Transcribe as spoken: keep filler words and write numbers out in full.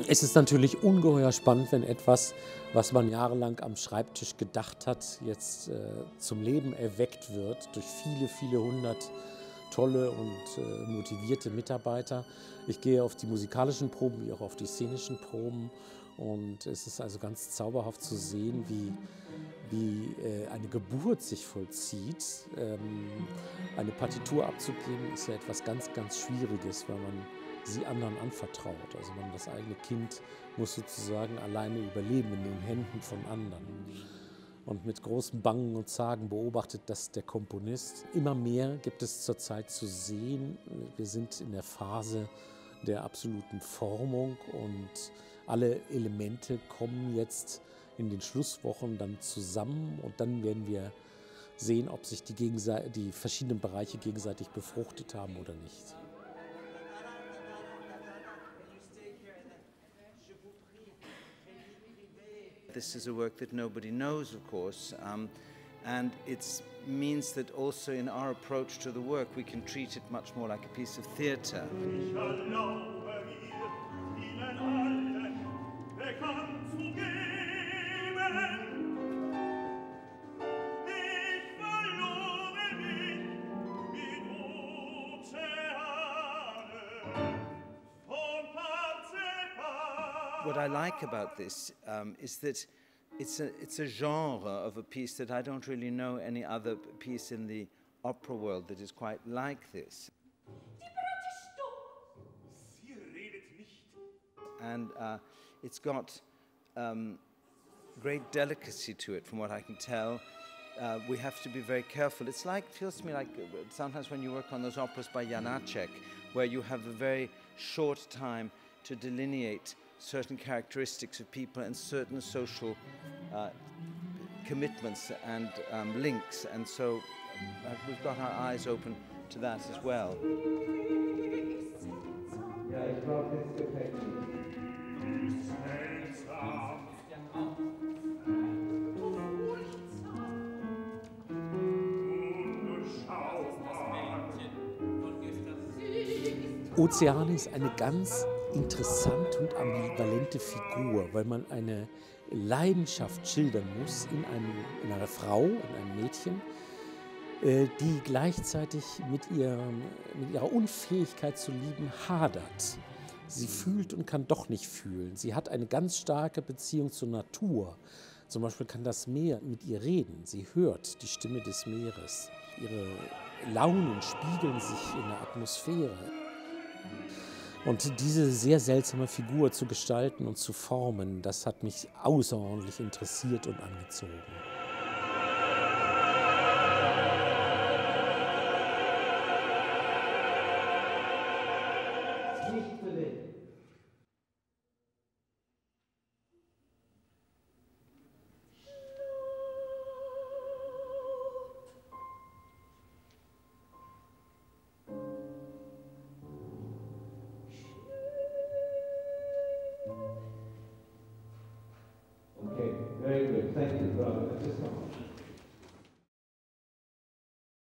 Es ist natürlich ungeheuer spannend, wenn etwas, was man jahrelang am Schreibtisch gedacht hat, jetzt äh, zum Leben erweckt wird durch viele, viele hundert tolle und äh, motivierte Mitarbeiter. Ich gehe auf die musikalischen Proben wie auch auf die szenischen Proben, und es ist also ganz zauberhaft zu sehen, wie, wie äh, eine Geburt sich vollzieht. Ähm, eine Partitur abzugeben ist ja etwas ganz, ganz Schwieriges, weil man sie anderen anvertraut. Also man, das eigene Kind muss sozusagen alleine überleben in den Händen von anderen. Und mit großem Bangen und Zagen beobachtet das der Komponist. Immer mehr gibt es zurzeit zu sehen. Wir sind in der Phase der absoluten Formung, und alle Elemente kommen jetzt in den Schlusswochen dann zusammen, und dann werden wir sehen, ob sich die, die verschiedenen Bereiche gegenseitig befruchtet haben oder nicht. This is a work that nobody knows, of course, um, and it means that also in our approach to the work we can treat it much more like a piece of theatre. What I like about this um, is that it's a, it's a genre of a piece that I don't really know any other piece in the opera world that is quite like this. And uh, it's got um, great delicacy to it, from what I can tell. Uh, we have to be very careful. It's like, feels to me like sometimes when you work on those operas by Janacek, where you have a very short time to delineate certain characteristics of people and certain social uh, commitments and um, links, and so uh, we've got our eyes open to that as well. Oceane ist eine ganz interessante und ambivalente Figur, weil man eine Leidenschaft schildern muss in, einem, in einer Frau, in einem Mädchen, äh, die gleichzeitig mit, ihrem, mit ihrer Unfähigkeit zu lieben hadert. Sie fühlt und kann doch nicht fühlen. Sie hat eine ganz starke Beziehung zur Natur. Zum Beispiel kann das Meer mit ihr reden. Sie hört die Stimme des Meeres. Ihre Launen spiegeln sich in der Atmosphäre. Und diese sehr seltsame Figur zu gestalten und zu formen, das hat mich außerordentlich interessiert und angezogen. Okay, very good. Thank you, brother. Thank you so much.